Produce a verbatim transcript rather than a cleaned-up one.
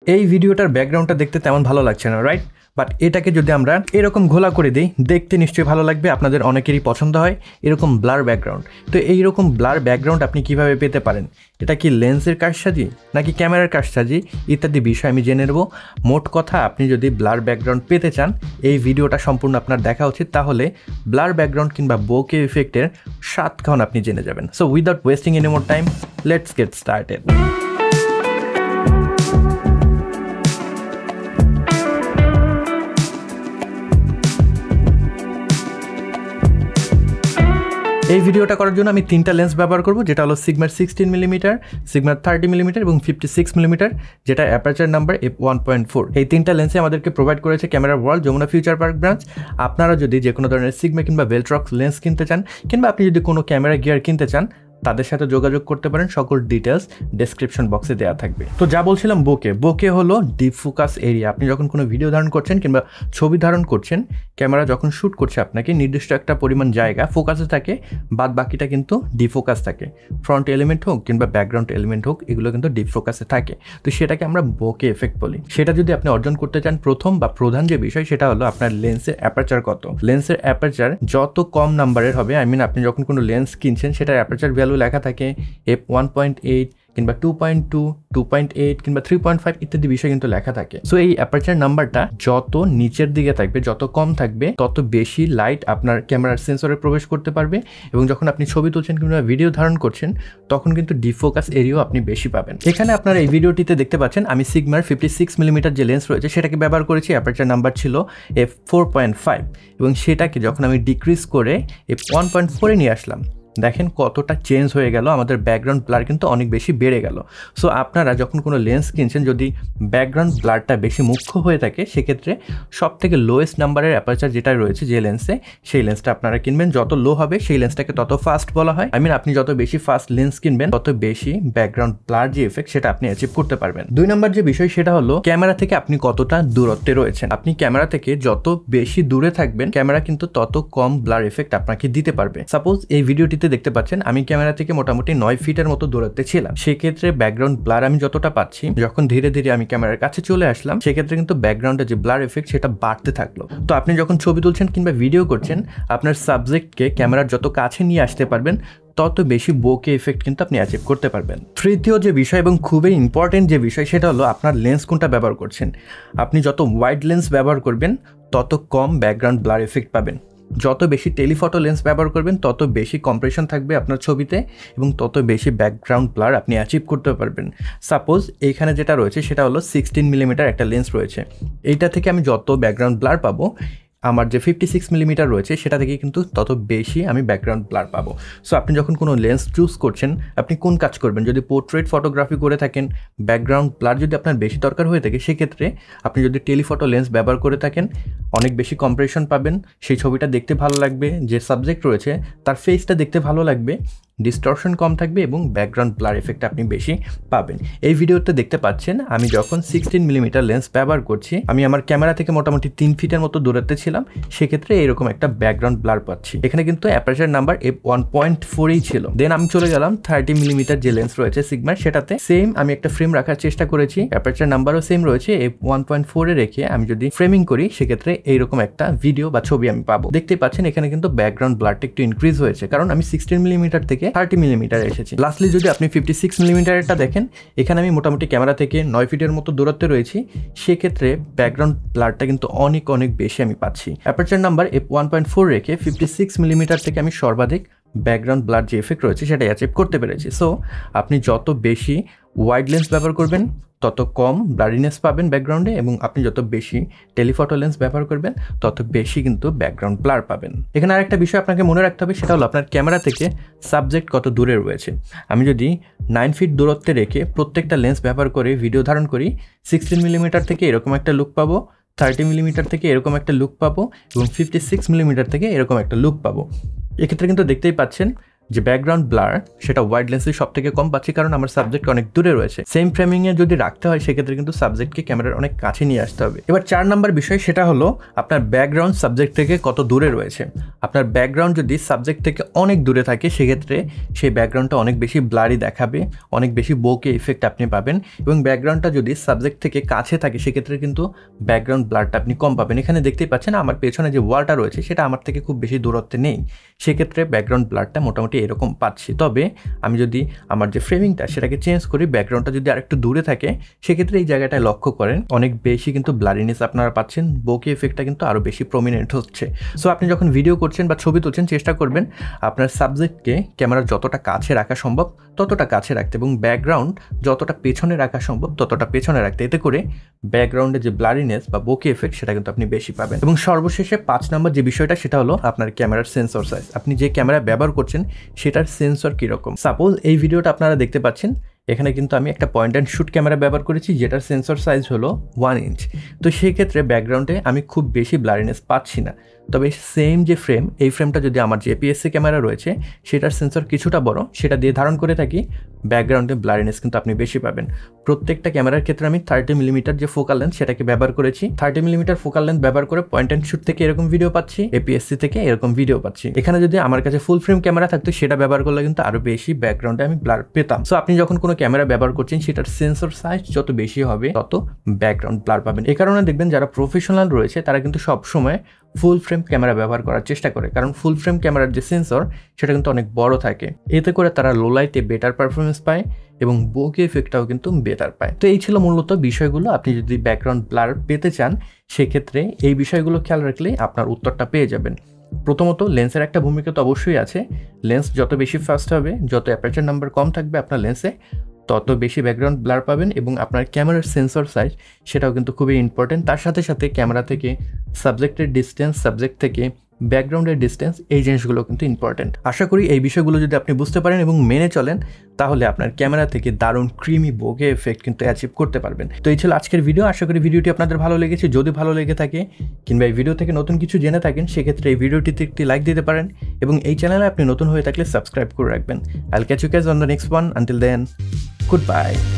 এই ভিডিওটার ব্যাকগ্রাউন্ডটা দেখতে তেমন ভালো লাগছে না, রাইট? বাট এটাকে যদি আমরা এরকম ঘোলা করে দিই, দেখতে নিশ্চয়ই ভালো লাগবে। আপনাদের অনেকেরই পছন্দ হয় এরকম ব্লার ব্যাকগ্রাউন্ড। তো এইরকম ব্লার ব্যাকগ্রাউন্ড আপনি কিভাবে পেতে পারেন? এটা কি লেন্সের কারসাজি নাকি ক্যামেরার কারসাজি ইত্যাদি বিষয় আমি জেনে নেব। মোট কথা, আপনি যদি ব্লার ব্যাকগ্রাউন্ড পেতে চান, এই ভিডিওটা সম্পূর্ণ আপনার দেখা উচিত। তাহলে ব্লার ব্যাকগ্রাউন্ড কিংবা বোকে ইফেক্টের সাত কারণ আপনি জেনে যাবেন। So without wasting any more time, let's get started. এই ভিডিওটা করার জন্য আমি তিনটা লেন্স ব্যবহার করব, যেটা হলো সিগমার সিক্সটিন মিলিমিটার, সিগমার থার্টি মিলিমিটার এবং ফিফটি সিক্স মিলিমিটার, যেটা aperture number F one point four. এই তিনটা লেন্সে আমাদেরকে প্রোভাইড করেছে camera world Jamuna future park branch. আপনারা যদি যে কোনো ধরনের সিগমা কিংবা ভেলট্রক্স লেন্স কিনতে চান, কিংবা আপনি যদি কোনো ক্যামেরা গিয়ার কিনতে চান, তাদের সাথে যোগাযোগ করতে পারেন। সকল ডিটেলস ডেসক্রিপশন বক্সে দেওয়া থাকবে। তো যা বলছিলাম, বোকে বোকে হলো ডিপ ফোকাস এরিয়া। আপনি যখন কোনো ভিডিও ধারণ করছেন কিংবা ছবি ধারণ করছেন, ক্যামেরা যখন শ্যুট করছে আপনাকে নির্দিষ্ট একটা পরিমাণ জায়গা ফোকাসে থাকে, বাদ বাকিটা কিন্তু ডিফোকাস থাকে। ফ্রন্ট এলিমেন্ট হোক কিংবা ব্যাকগ্রাউন্ড এলিমেন্ট হোক, এগুলো কিন্তু ডিপ ফোকাসে থাকে। তো সেটাকে আমরা বোকে এফেক্ট বলি। সেটা যদি আপনি অর্জন করতে চান, প্রথম বা প্রধান যে বিষয় সেটা হলো আপনার লেন্সের অ্যাপারচার কত। লেন্সের অ্যাপারচার যত কম নাম্বারের হবে, আই মিন আপনি যখন কোনো লেন্স কিনছেন সেটার অ্যাপারচার ভ্যালু লেখা থাকে এফ ওয়ান পয়েন্ট এইট কিংবা two point two, two point eight কিংবা থ্রি পয়েন্ট ফাইভ ইত্যাদি বিষয় কিন্তু লেখা থাকে। সো এই অ্যাপারচার নাম্বারটা যত নিচের দিকে থাকবে, যত কম থাকবে, তত বেশি লাইট আপনার ক্যামেরার সেন্সরে প্রবেশ করতে পারবে, এবং যখন আপনি ছবি তুলছেন কিংবা ভিডিও ধারণ করছেন, তখন কিন্তু ডিফোকাস এরিয়াও আপনি বেশি পাবেন। এখানে আপনারা এই ভিডিওটিতে দেখতে পাচ্ছেন আমি সিগমার ফিফটি সিক্স মিলিমিটার যে লেন্স রয়েছে সেটাকে ব্যবহার করেছি। অ্যাপারচার নাম্বার ছিল এফ ফোর পয়েন্ট ফাইভ, এবং সেটাকে যখন আমি ডিক্রিজ করে এফ ওয়ান পয়েন্ট ফোরে নিয়ে আসলাম, দেখেন কতটা চেঞ্জ হয়ে গেল। আমাদের ব্যাকগ্রাউন্ড ব্লার কিন্তু অনেক বেশি বেড়ে গেল। সো আপনারা যখন কোনো লেন্স কিনছেন, যদি ব্যাকগ্রাউন্ড ব্লারটা বেশি মুখ্য হয়ে থাকে, সেক্ষেত্রে সব থেকে লোয়েস্ট নাম্বারের অ্যাপারচার যেটা রয়েছে যে লেন্সে, সেই লেন্সটা আপনারা কিনবেন। যত লো হবে সেই লেন্সটাকে তত ফাস্ট বলা হয়। আই মিন আপনি যত বেশি ফাস্ট লেন্স কিনবেন, তত বেশি ব্যাকগ্রাউন্ড ব্লার যে এফেক্ট সেটা আপনি অ্যাচিভ করতে পারবেন। দুই নম্বর যে বিষয় সেটা হলো ক্যামেরা থেকে আপনি কতটা দূরত্বে রয়েছেন। আপনি ক্যামেরা থেকে যত বেশি দূরে থাকবেন, ক্যামেরা কিন্তু তত কম ব্লার এফেক্ট আপনাকে দিতে পারবে। সাপোজ এই ভিডিওটিতে দেখতে পাচ্ছেন আমি ক্যামেরা থেকে মোটামুটি নয় ফিটের মতো দূরত্বে ছিলাম। সেক্ষেত্রে ব্যাকগ্রাউন্ড ব্লার আমি যতটা পাচ্ছি, যখন ধীরে ধীরে আমি ক্যামেরার কাছে চলে আসলাম, সেক্ষেত্রে কিন্তু ব্যাকগ্রাউন্ডের যে ব্লার এফেক্ট সেটা বাড়তে থাকলো। তো আপনি যখন ছবি তুলছেন কিংবা ভিডিও করছেন, আপনার সাবজেক্টকে ক্যামেরার যত কাছে নিয়ে আসতে পারবেন, তত বেশি বোকে এফেক্ট কিন্তু আপনি অ্যাচিভ করতে পারবেন। তৃতীয় যে বিষয় এবং খুবই ইম্পর্টেন্ট যে বিষয় সেটা হলো আপনার লেন্স কোনটা ব্যবহার করছেন। আপনি যত ওয়াইড লেন্স ব্যবহার করবেন, তত কম ব্যাকগ্রাউন্ড ব্লার এফেক্ট পাবেন। যত বেশি টেলিফটো লেন্স ব্যবহার করবেন, তত বেশি কম্প্রেশন থাকবে আপনার ছবিতে, এবং তত বেশি ব্যাকগ্রাউন্ড ব্লার আপনি অ্যাচিভ করতে পারবেন। সাপোজ এইখানে যেটা রয়েছে সেটা হলো সিক্সটিন মিলিমিটার একটা লেন্স রয়েছে। এইটা থেকে আমি যত ব্যাকগ্রাউন্ড ব্লার পাবো, আমার যে ফিফটি সিক্স মিলিমিটার রয়েছে সেটা থেকে কিন্তু তত বেশি আমি ব্যাকগ্রাউন্ড ব্লার পাবো। সো আপনি যখন কোনো লেন্স চুজ করছেন, আপনি কোন কাজ করবেন? যদি পোর্ট্রেট ফটোগ্রাফি করে থাকেন, ব্যাকগ্রাউন্ড ব্লার যদি আপনার বেশি দরকার হয়ে থাকে, সেক্ষেত্রে আপনি যদি টেলিফটো লেন্স ব্যবহার করে থাকেন, অনেক বেশি কম্প্রেশন পাবেন, সেই ছবিটা দেখতে ভালো লাগবে, যে সাবজেক্ট রয়েছে তার ফেসটা দেখতে ভালো লাগবে, ডিস্টরশন কম থাকবে, এবং ব্যাকগ্রাউন্ড ব্লার এফেক্ট আপনি বেশি পাবেন। এই ভিডিওতে দেখতে পাচ্ছেন আমি যখন সিক্সটিন মিলিমিটার লেন্স ব্যবহার করছি, আমি আমার ক্যামেরা থেকে মোটামুটি তিন ফিটের মতো দূরত্বে ছিলাম, সেক্ষেত্রে এরকম একটা ব্যাকগ্রাউন্ড ব্লার পাচ্ছি। এখানে কিন্তু aperture number F one point ফোরেই ছিল। দেন আমি চলে গেলাম থার্টি মিলিমিটার যে লেন্স রয়েছে সিগমার, সেটাতে সেম আমি একটা ফ্রেম রাখার চেষ্টা করেছি। অ্যাপারচার নাম্বারও সেম রয়েছে, এফ ওয়ান পয়েন্ট ফোরে রেখে আমি যদি ফ্রেমিং করি, সেক্ষেত্রে এইরকম একটা ভিডিও বা ছবি আমি পাবো। দেখতে পাচ্ছেন এখানে কিন্তু ব্যাকগ্রাউন্ড ব্লারটা একটু ইনক্রিজ হয়েছে, কারণ আমি সিক্সটিন মিলিমিটার থেকে থার্টি মিলিমিটার এসেছি। লাস্টলি যদি আপনি ফিফটি সিক্স মিলিমিটারটা দেখেন, এখানে আমি মোটামুটি ক্যামেরা থেকে নয় ফিটের মতো দূরত্বে রয়েছি, সেক্ষেত্রে ব্যাকগ্রাউন্ড ব্লারটা কিন্তু অনেক অনেক বেশি আমি পাচ্ছি। Aperture number F one point four রেখে ফিফটি সিক্স মিলিমিটার থেকে আমি সর্বাধিক ব্যাকগ্রাউন্ড ব্লার যে এফেক্ট রয়েছে সেটা অ্যাচিভ করতে পেরেছি। সো আপনি যত বেশি ওয়াইড লেন্স ব্যবহার করবেন, তত কম ব্লারিনেস পাবেন ব্যাকগ্রাউন্ডে, এবং আপনি যত বেশি টেলিফটো লেন্স ব্যবহার করবেন, তত বেশি কিন্তু ব্যাকগ্রাউন্ড ব্লার পাবেন। এখানে আরেকটা বিষয় আপনাকে মনে রাখতে হবে, সেটা হলো আপনার ক্যামেরা থেকে সাবজেক্ট কত দূরে রয়েছে। আমি যদি নাইন ফিট দূরত্বে রেখে প্রত্যেকটা লেন্স ব্যবহার করে ভিডিও ধারণ করি, সিক্সটিন মিলিমিটার থেকে এরকম একটা লুক পাবো, থার্টি মিলিমিটার থেকে এরকম একটা লুক পাবো, এবং ফিফটি সিক্স মিলিমিটার থেকে এরকম একটা লুক পাবো। এক্ষেত্রে কিন্তু দেখতেই পাচ্ছেন যে ব্যাকগ্রাউন্ড ব্লার সেটা ওয়াইড লেন্সে সব থেকে কম পাচ্ছি, কারণ আমার সাবজেক্ট অনেক দূরে রয়েছে। সেম ফ্রেমিংয়ে যদি রাখতে হয় সেক্ষেত্রে কিন্তু সাবজেক্টকে ক্যামেরার অনেক কাছে নিয়ে আসতে হবে। এবার চার নাম্বার বিষয় সেটা হলো আপনার ব্যাকগ্রাউন্ড সাবজেক্ট থেকে কত দূরে রয়েছে। আপনার ব্যাকগ্রাউন্ড যদি সাবজেক্ট থেকে অনেক দূরে থাকে সেক্ষেত্রে সেই ব্যাকগ্রাউন্ডটা অনেক বেশি ব্লারি দেখাবে, অনেক বেশি বোকে ইফেক্ট আপনি পাবেন। এবং ব্যাকগ্রাউন্ডটা যদি সাবজেক্ট থেকে কাছে থাকে সেক্ষেত্রে কিন্তু ব্যাকগ্রাউন্ড ব্লারটা আপনি কম পাবেন। এখানে দেখতেই পাচ্ছেন আমার পেছনে যে ওয়ালটা রয়েছে সেটা আমার থেকে খুব বেশি দূরত্বে নেই, সেক্ষেত্রে ব্যাকগ্রাউন্ড ব্লারটা মোটামুটি এরকম পাচ্ছি। তবে আমি যদি আমার যে ফ্রেমিংটা সেটাকে চেঞ্জ করি, ব্যাকগ্রাউন্ডটা যদি আরেকটু দূরে থাকে সেক্ষেত্রে এই জায়গাটায় লক্ষ্য করেন অনেক বেশি কিন্তু ব্লারিনেস আপনারা পাচ্ছেন, বোকে ইফেক্টটা কিন্তু আরও বেশি প্রমিনেন্ট হচ্ছে। সো আপনি যখন ভিডিও করছেন বা ছবি তুলছেন চেষ্টা করবেন আপনার সাবজেক্টকে ক্যামেরার যতটা কাছে রাখা সম্ভব ততটা কাছে রাখতে এবং ব্যাকগ্রাউন্ড যতটা পেছনে রাখা সম্ভব ততটা পেছনে রাখতে। এতে করে ব্যাকগ্রাউন্ডে যে ব্লারিনেস বা বোকে এফেক্ট সেটা কিন্তু আপনি বেশি পাবেন। এবং সর্বশেষে পাঁচ নম্বর যে বিষয়টা সেটা হলো আপনার ক্যামেরার সেন্সর সাইজ। আপনি যে ক্যামেরা ব্যবহার করছেন সেটার সেন্সর কীরকম। সাপোজ এই ভিডিওটা আপনারা দেখতে পাচ্ছেন, এখানে কিন্তু আমি একটা পয়েন্ট অ্যান্ড শ্যুট ক্যামেরা ব্যবহার করেছি যেটার সেন্সর সাইজ হলো ওয়ান ইঞ্চ। তো সেই ক্ষেত্রে ব্যাকগ্রাউন্ডে আমি খুব বেশি ব্লারিনেস পাচ্ছি না। তবে সেম যে ফ্রেম, এই ফ্রেমটা যদি আমার যে এপিএসসি ক্যামেরা রয়েছে সেটার সেন্সর কিছুটা বড়, সেটা দিয়ে ধারণ করে থাকি, ব্যাকগ্রাউন্ডে ব্লারিনেস কিন্তু আপনি বেশি পাবেন। প্রত্যেকটা ক্যামেরার ক্ষেত্রে আমি থার্টি মিলিমিটার যে ফোকাল লেন্থ সেটাকে ব্যবহার করেছি। থার্টি মিলিমিটার ফোকাল লেন্থ ব্যবহার করে পয়েন্ট অ্যান্ড শ্যুট থেকে এরকম ভিডিও পাচ্ছি, এপিএসসি থেকে এরকম ভিডিও পাচ্ছি। এখানে যদি আমার কাছে ফুল ফ্রেম ক্যামেরা থাকতো সেটা ব্যবহার করলে কিন্তু আরও বেশি ব্যাকগ্রাউন্ডে আমি ব্লার পেতাম। সো আপনি যখন কোনো ক্যামেরা ব্যবহার করছেন সেটার সেন্সর সাইজ যত বেশি হবে তত ব্যাকগ্রাউন্ড ব্লার পাবেন। এই কারণে দেখবেন যারা প্রফেশনাল রয়েছে তারা কিন্তু সবসময় ফুল ফ্রেম ক্যামেরা ব্যবহার করার চেষ্টা করে, কারণ ফুল ফ্রেম ক্যামেরার যে সেন্সর সেটা কিন্তু অনেক বড় থাকে। এতে করে তারা লো লাইটে বেটার পারফরমেন্স পায় এবং বোকে এফেক্টটাও কিন্তু বেটার পায়। তো এই ছিল মূলত বিষয়গুলো। আপনি যদি ব্যাকগ্রাউন্ড ব্লার পেতে চান সেক্ষেত্রে এই বিষয়গুলো খেয়াল রাখলে আপনার উত্তরটা পেয়ে যাবেন। প্রথমত লেন্সের একটা ভূমিকা তো অবশ্যই আছে। লেন্স যত বেশি ফাস্ট হবে, যত অ্যাপারচার নাম্বার কম থাকবে আপনার লেন্সে, তত বেশি ব্যাকগ্রাউন্ড ব্লার পাবেন। এবং আপনার ক্যামেরার সেন্সর সাইজ সেটাও কিন্তু খুবই ইম্পর্টেন্ট। তার সাথে সাথে ক্যামেরা থেকে সাবজেক্টের ডিস্টেন্স, সাবজেক্ট থেকে ব্যাকগ্রাউন্ডের ডিস্টেন্স, এই জিনিসগুলো কিন্তু ইম্পর্টেন্ট। আশা করি এই বিষয়গুলো যদি আপনি বুঝতে পারেন এবং মেনে চলেন তাহলে আপনার ক্যামেরা থেকে দারুণ ক্রিমি বোকে এফেক্ট কিন্তু অ্যাচিভ করতে পারবেন। তো এই ছিল আজকের ভিডিও। আশা করি ভিডিওটি আপনাদের ভালো লেগেছে। যদি ভালো লেগে থাকে কিংবা এই ভিডিও থেকে নতুন কিছু জেনে থাকেন সেক্ষেত্রে এই ভিডিওটিতে একটি লাইক দিতে পারেন এবং এই চ্যানেলে আপনি নতুন হয়ে থাকলে সাবস্ক্রাইব করে রাখবেন। I'll catch you guys on the next one. Until then, good by.